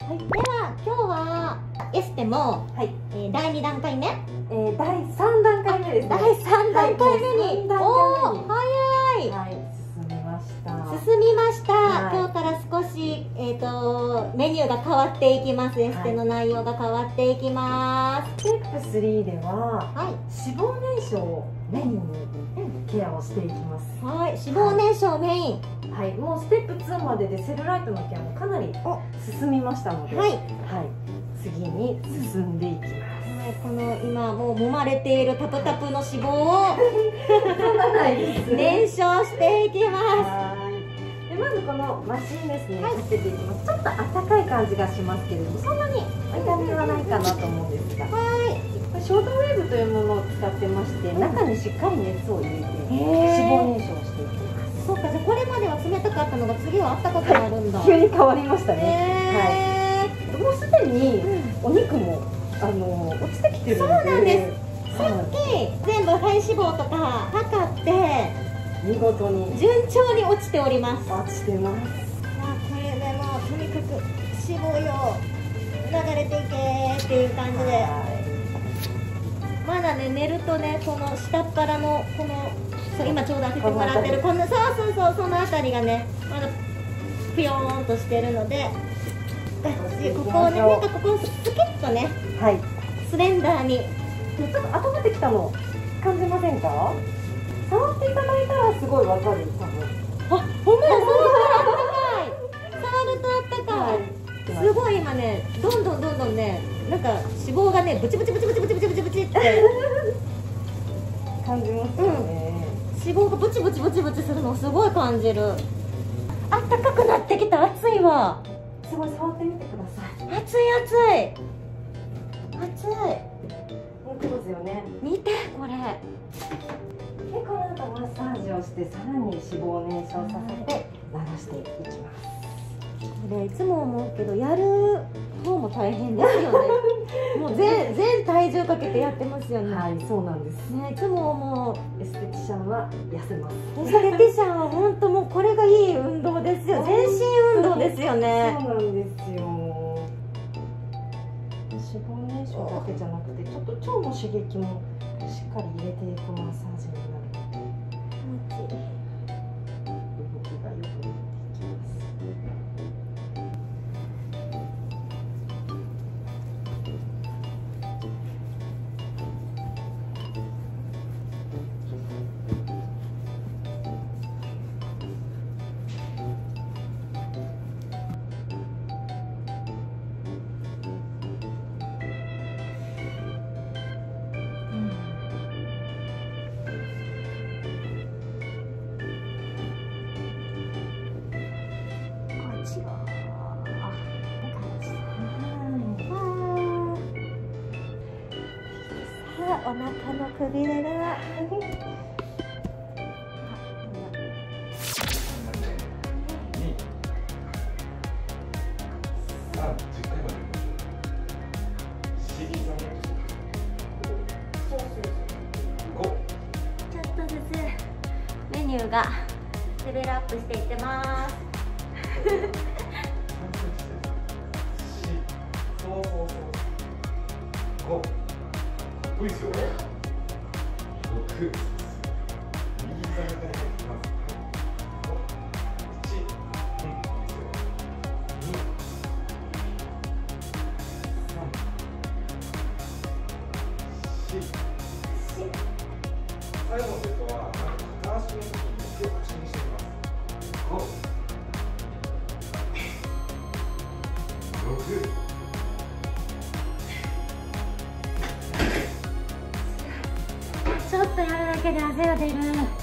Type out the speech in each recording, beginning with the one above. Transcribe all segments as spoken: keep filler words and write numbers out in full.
はい、では今日はエステも、はい、えー、だいにだんかいめ、 えー、だいさんだんかいめですね。 だいさんだんかいめに、はい、おお、早い。 はい、進みました。 進みました。はい、今日から少しえっ、ー、とメニューが変わっていきます。エステの内容が変わっていきます。 ステップスリーでは、はい、脂肪燃焼をメインにケアをしていきます。 はい、脂肪燃焼メイン。 はい、もうステップツーまででセルライトのケアもかなり進みましたので、はい、はい、次に進んでいきます。 はい、この今もう揉まれているタプタプの脂肪を燃焼していきます。 でまずこのマシンですね、はい、つけていきます。ちょっと温かい感じがしますけれども、そんなに痛みはないかなと思うんですが、はい、これショートウェーブというものを使ってまして、中にしっかり熱を入れて脂肪燃焼していきます。 そうか、じゃあこれまでは冷たかったのが次はあったかくなるんだ。 急に変わりましたね。はい。もうすでにお肉もあの落ちてきてるので。 そうなんです。さっき全部体脂肪とか測って見事に順調に落ちております。 落ちてます。 まあこれでもうとにかく脂肪よ流れていけっていう感じで。まだね寝るとねこの下っ腹のこのそう今ちょうど開けてもらってるこのそうそうそうそのあたりがねまだピヨーンとしてるので、ここをねなんかここをスキッとね、はい、スレンダーにちょっと温まってきたの感じませんか？触っていただいたらすごいわかる多分。 あ、ほんまや、触るとあったかい。触るとあったかい。はい、すごい今ねどんどんどんどんねなんか脂肪がねブチブチブチブチブチブチブチブチって感じますよね。うん脂肪がブチブチブチブチするのをすごい感じる。あったかくなってきた。熱いわ。 すごい触ってみてください。 熱い熱い熱い。 本当ですよね。 見てこれ。 でこの後マッサージをしてさらに脂肪を燃焼させて流していきます。 これいつも思うけどやる方も大変ですよね。もう全全体重かけてやってますよね。 はい、そうなんです。 ね、いつも思う。 エステティシャンは痩せます。 エステティシャンは本当もうこれがいい運動ですよ。全身運動ですよね。 そうなんですよ。脂肪燃焼だけじゃなくて、ちょっと腸の刺激もしっかり入れていくマッサージになるので、動きがよくなっていきます。 お腹のくびれがちょっとずつメニューがレベルアップしていってます。 そうそうそうごかっこいいですよ。ろく右膝みたいに入ってきます。いち、うん、いいですよ。に、さん、し、最後のセットは片足の時に手を腰にしていきます。ご、ろく、 ちょっとやるだけで汗が出る。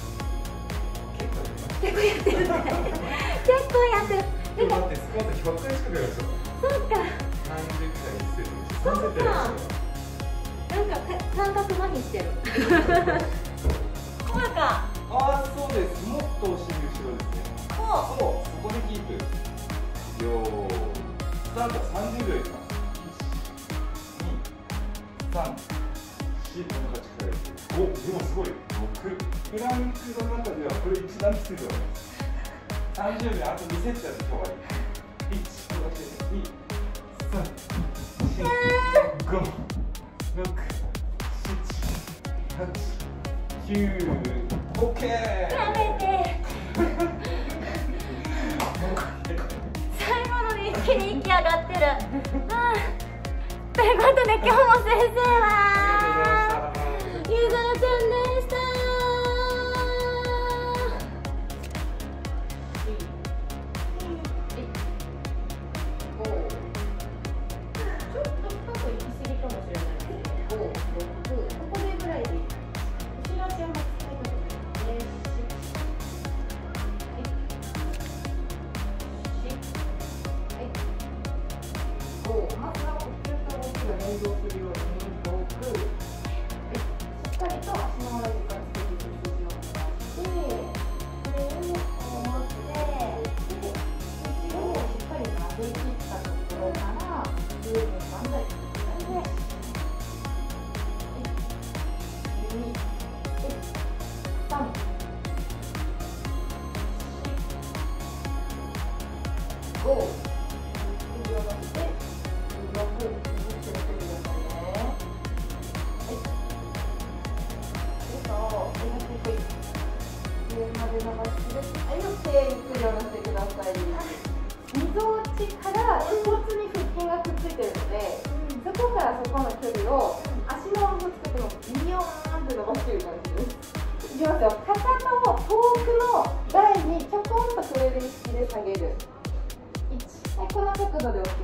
結構やってるね。結構やってる。 でも待ってスクワットひゃっかい近くやるんですよ。 そうか。 さんじゅっかい一セットにして。 そうか。なんか感覚麻痺してる。こうか。 ああそうです。もっとお尻後ろですね。 こう。 そうそこでキープ。よーい。スタートさんじゅうびょういきます。いち、に、さん、よん、この力入れて。お、でもすごい。ろく。プランクの中ではこれ一番きついと思います。さんじゅうびょうあとにセットやって今日は。いち、に、 ご、ろく、はち、きゅう、オッケー。 やめて。最後のに一気に息上がってる。ということで今日も先生はゆずるちゃんでした。 そこの距離を足の動きともビヨーンって伸ばしている感じです。いきますよ。かかとを遠くの台にちょこんと触れる意識で下げる。いち、はい、この角度で オーケ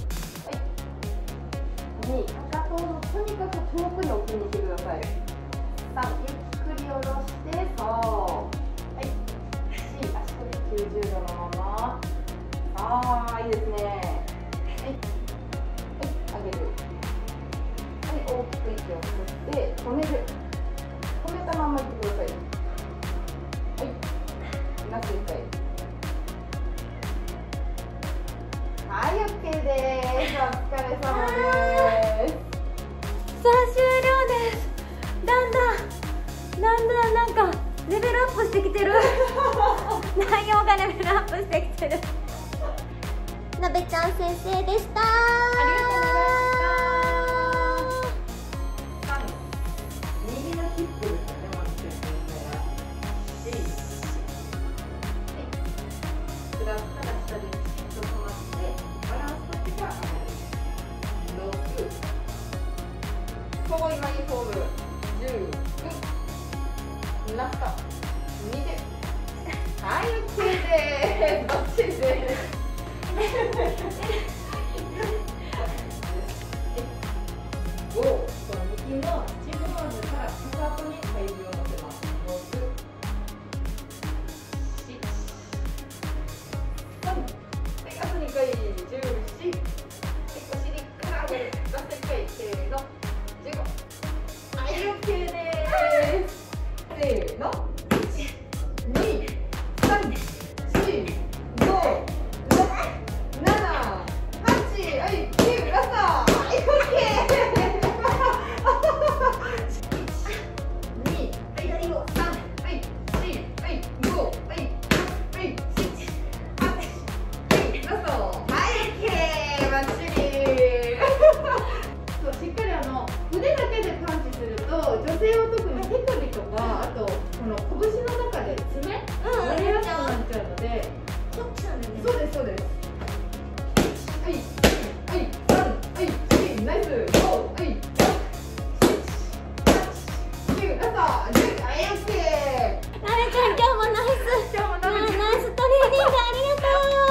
ー。はい、に、かかとをとにかく遠くに置きにしてください。さん、ゆっくり下ろしてそう。はい、よん、足首きゅうじゅうどのまま。ああ、いいですね。はい、はい、上げる。大きく息を吸って止める。止めたままいってください。はい、ラストいっかい。はい、オッケーです。お疲れ様です。 さあ終了です。だんだんだんだんなんかレベルアップしてきてる。内容がレベルアップしてきてる。なべちゃん先生でした。ありがとうございます。 ここ今いいフォーム。じゅう、に、ラストにじゅう。はい、オッケーです。バッチリです。ご、この右のチームローズからかかとに体重を乗せます。ろく、なな、さん、はい、あとにかい、じゅうよん、お尻から上げる。ラストいっかい、せーの。はい、オッケーです。せーの。いち、に、さん、よん、ご、ろく、なな、はち、はい、きゅう、ラスト。はい、オッケー。いち、に、はい、さん、はい、よん、はい、ご、はい、はい、なな、はち、はい、ラスト。はい、オッケー。バッチリ。そう、しっかりあの腕だけでパンチすると女性は特に手首とか、あとこの拳の中で爪割れやすくなっちゃうので、そうですそうです。はいはいさんはいよん、ナイス。ご、はいろく、はち、きゅう、ラストじゅう。はい、オッケー。 なべちゃん今日もナイス。今日もナイストレーニングありがとう。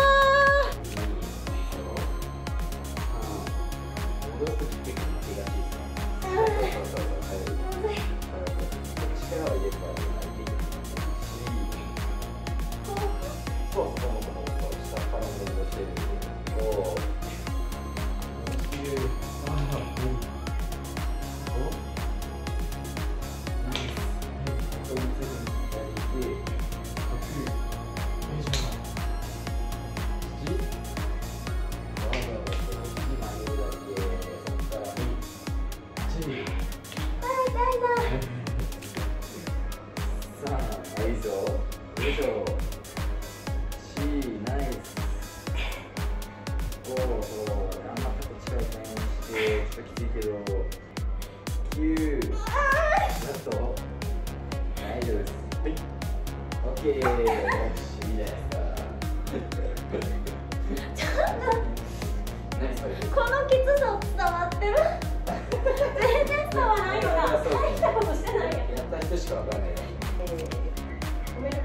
このきつさ伝わってる？全然伝わらないよな。大したことしてないやん。やった人しかわかんないよ。ごめん。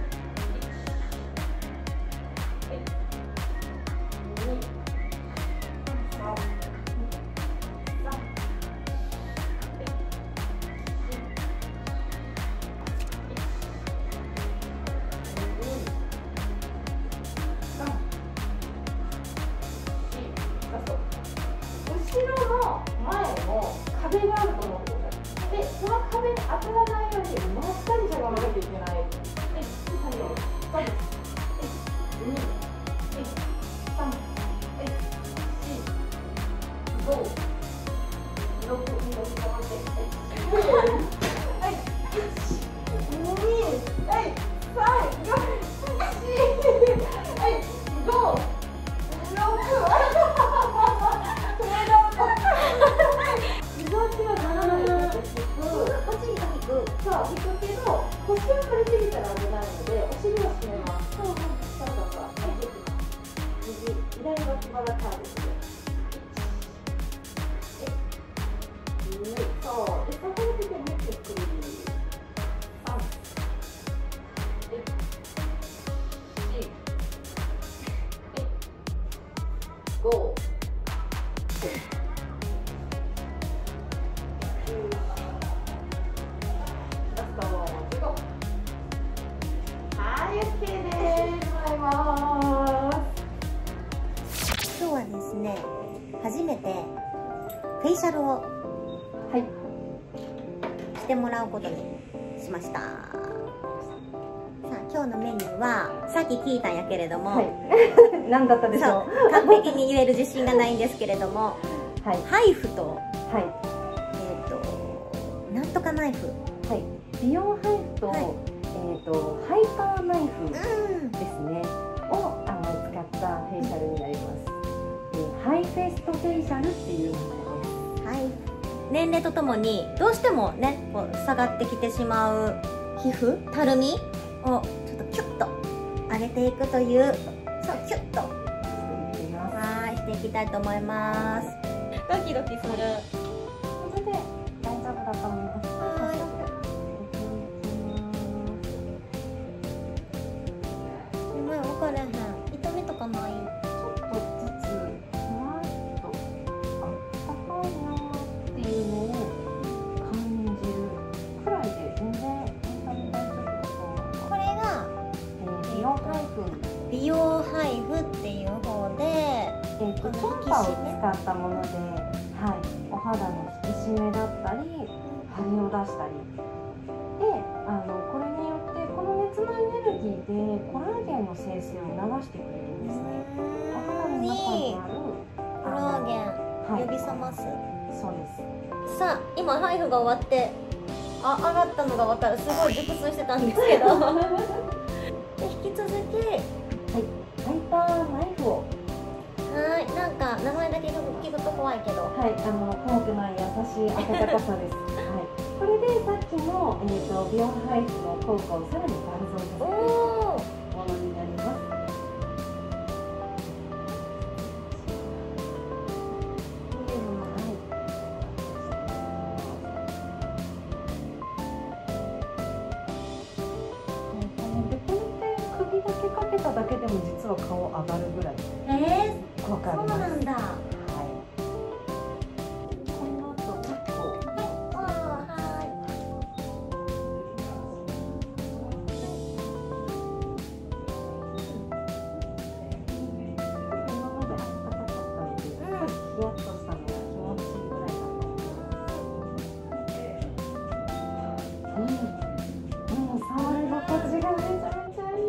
後ろの前の壁があると思ってください。で、その壁に当たらないように真下にしゃがまなきゃいけない。で、作業。そうです。に、さん、よん、ご、ろく、に、ろく、頑張って。はい、いち、に、はい、さん、よん、はい、ご、ろく。そう、引くけど、腰を振りすぎたら危ないので、お尻を締めます。そうそうそうそう。はい、右、左脇腹カーブする。いち、に、そう。で、そこに出てもゆっくり。さん、よん、ご、今日はですね、初めてフェイシャルをしてもらうことにしました。さあ、今日のメニューはさっき聞いたんやけれども、はい、 何だったでしょう。 完璧に言える自信がないんですけれども、はい、ハイフと、はい、えっとなんとかナイフ、 はい、美容ハイフと、はい、えっとハイパーナイフですね、うん、をあの使ったフェイシャルになります。ハイフェストフェイシャルっていうものです。 はい、年齢とともにどうしてもね、こう下がってきてしまう皮膚、たるみをちょっとキュッと上げていくという、そう、キュッとはいしていきたいと思います。ドキドキする。 それで大丈夫だと思います。はい。 今分かれへん。痛みとかない？美容ハイフっていう方で、えー、と超波を使ったもので、はい、お肌の引き締めだったり張りを出したりで、あのこれによってこの熱のエネルギーでコラーゲンの生成を促してくれるんですね。お肌の中にあるコラーゲン呼び覚ます、はい、 そうです。 さあ、今ハイフが終わってあ上がったのが分かる。すごい熟睡してたんですけどで引き続き、はい、 ハイパーナイフを。 はい、なんか名前だけ聞くと怖いけど、 はい、あの怖くない優しい温かさです。はい、これでさっきの、えー、と美容ハイフの効果をさらに倍増させるものになります。かけただけでも実は顔上がるぐらいえー、 効果あります。 そうなんだ。はい。 この後結構、 はい、 今まで暖かかったので、ヒヤッとしたのが気持ちいいぐらいだと思います。うん、もう触り心地がめちゃめちゃ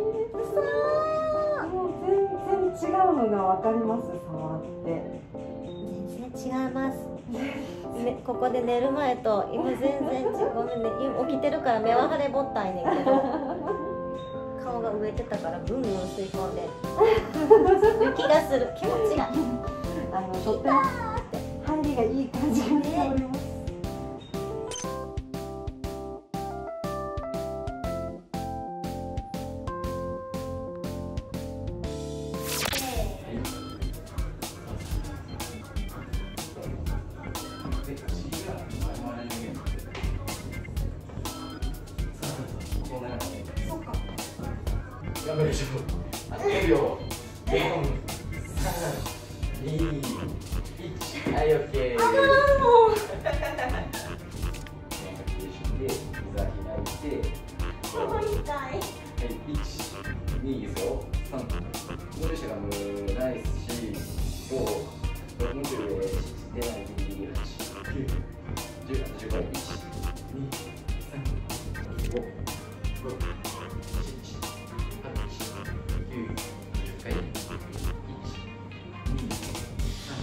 違うのがわかります。触って全然違います、ね、ここで寝る前と今全然違う。ごめんね、起きてるから目は腫れぼったいねんけど顔が植えてたからぐんぐん吸い込んでる気がする。気持ちがあのとっても入りがいい感じがしております。 いしょ。あとごびょう。よん、さん、に、いち。はい、オッケー。 あらもう。 で、膝開いて。 すごい痛い。 はい、いち、にですよ。さん。無理したらもうナイスし、ご、ろく、にじゅうで、出ないギリギリはち、きゅう、じゅう、じゅうご、いち、に、さん、ご、ろく、なな、はち、きゅう、じゅっかい。いち、に、さん、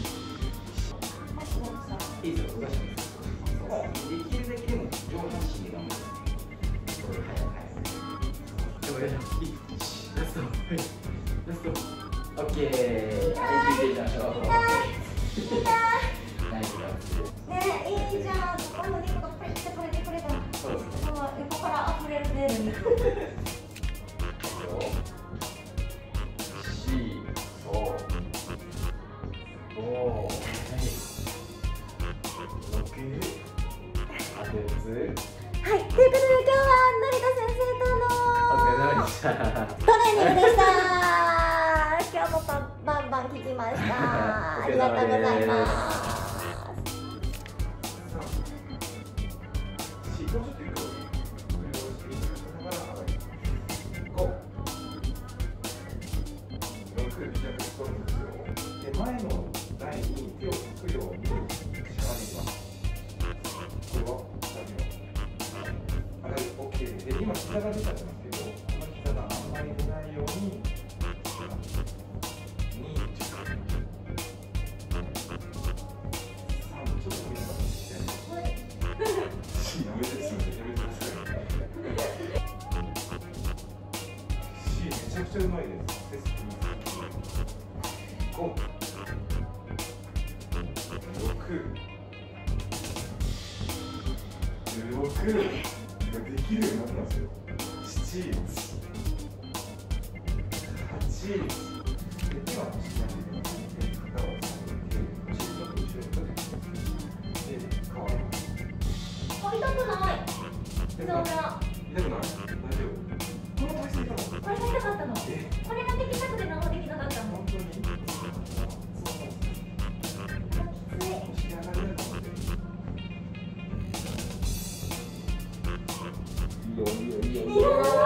いいですよ、動かします。できるだけでも上半身で頑張る。これ、早く早く。でも、いち、ラスト、ラスト。オッケー。はい、聞いていきましょう。ナイスダンス。 ねえ、いいじゃん。今度肉がプリッて取れてくれたら。 そうですね。 その横から溢れる出る肉。 四、そう。五、はい。六、あと四つ。 はい、ということで今日は成田先生とのお疲れ様でした。 トレーニングでした。今日もバンバンバン聞きました。ありがとうございます。 前の台に手をつくようにしゃがんでいきます。これは下には。はい、OK で、今膝が出たんですけど、この膝があんまり出ないように。に、ちょっと飛びながらして。やめて、すみません、やめてください。めちゃくちゃうまいです。ご、ろく、じゅうろくができるようになってますよ。しち、はち、で、今の下に入れて、肩を下げて、お尻の後ろに立てて、で、変わります。 あ、痛くない。そうだ。 痛くない？大丈夫。この体勢痛かった。 これが痛かったの。 え、 これができなくて何もできなかったの。 本当に？いいよいいよいいよ。いいよ。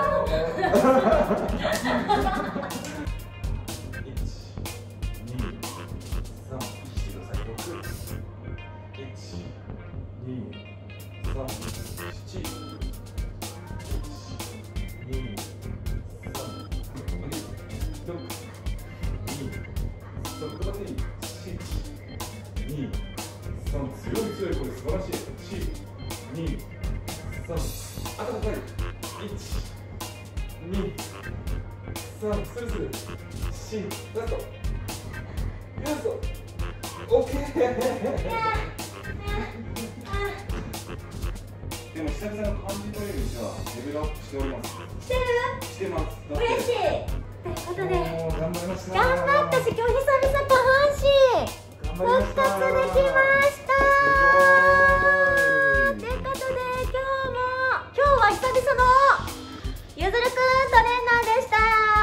一、二、三、してください。六、一、二、三、七、一、二、三、六、二、三、ここでいい。七、二、三、強い強いこれ素晴らしい。一、二、三。あとここにいち、に、さん、スルスル、し、ラスト、ラスト、オッケー。でも久々の漢字トレーニングはレベルアップしております。 してる？ してます。 嬉しい。ということで、 もう頑張りました。 頑張ったし、今日久々下半身復活できました。ということで、今日も今日は久々のゆずるくんトレーナーでした。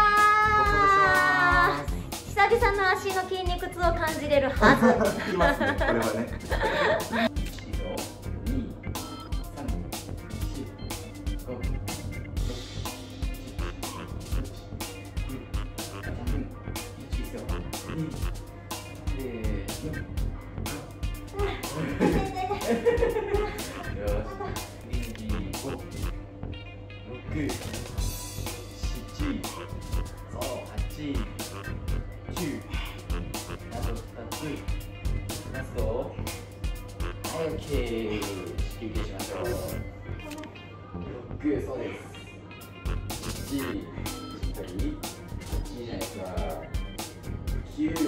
久々の足の筋肉痛を感じれるはず。 きますね、これはね。そうです。しち、しっかり。はちじゃないですか。きゅう。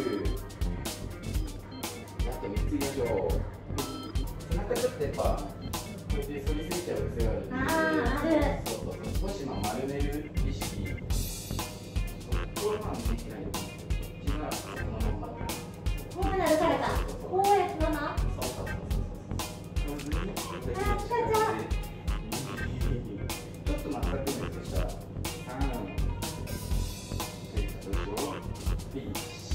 あとみっついきましょう。背中ちょっとやっぱ、こうやって反りすぎちゃう癖があるんで。 あー、ある。 そうそうそう。少しまあ丸める意識。これはまあできない。自分はそのまま。 こうなるからか。こうやってまま。 そうそうそうそう。上手に。 あ、来たじゃん。 ちょっと全くないとしたら、さん、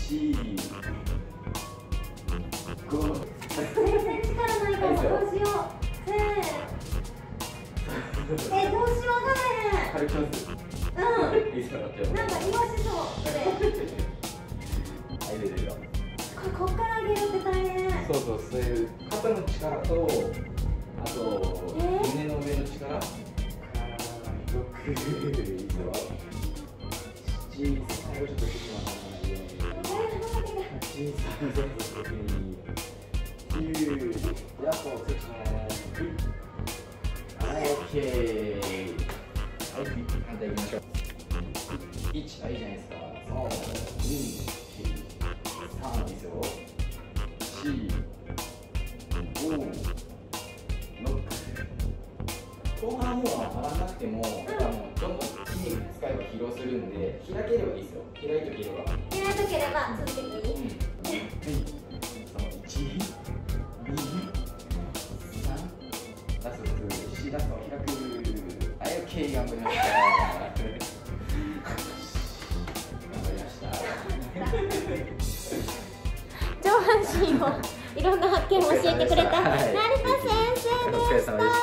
ご。 全然力ないかも。どうしよう。せー。え、どうしようがないね。 軽くします。 うん。 いいですか。 なんか言わしそうで。 はい、出てるよ。 ここっから上げるって大変。 そうそう、そういう肩の力と、あと、 えー胸の上の力。ろく、いいですよ。しち、最後ちょっとしてしまったので。はち、さん、ろく、に、きゅう、やっとつきます。はい、オッケー。はい、反対行きましょう。いち、はい、いいじゃないですか。さん、に、さんですよ。よん、ご、ろく。後半もう上がらなくても、あのどんどん筋肉使えば疲労するんで、開ければいいですよ。開いとければ。 開いとければ続けていい。 うん。はい。そう、いち、に、さん、ラストよん、ラスト開く。はい、オッケー、頑張りました。頑張りました。 上半身をいろんな発見を教えてくれた成田先生でお疲れ様でした。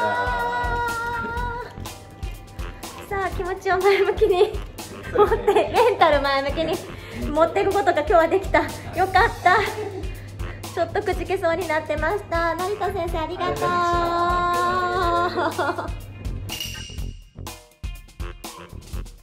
さあ、気持ちを前向きに持ってメンタル前向きに持っていくことが今日はできた。よかった。ちょっとくじけそうになってました。成田先生ありがとう。